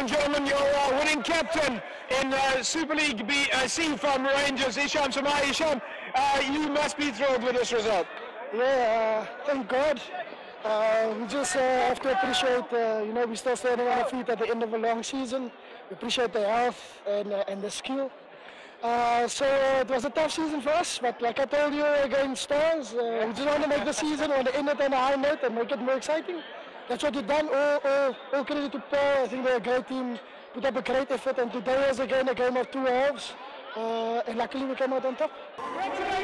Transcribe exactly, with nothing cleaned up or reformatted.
and gentlemen, your uh, winning captain in uh, Super League B, uh, C from Rangers, Isham Shamai. Isham, uh, you must be thrilled with this result. Yeah, uh, thank God. Uh, we just uh, have to appreciate, uh, you know, we're still standing on our feet at the end of a long season. We appreciate the health and, uh, and the skill. Uh, so uh, it was a tough season for us, but like I told you against Stars, uh, we just want to make the season, want to end it on a high note and make it more exciting. That's what we've done. All, all, all credit to Paul. I think they're a great team, put up a great effort, and today was again a game of two halves, uh, and luckily we came out on top.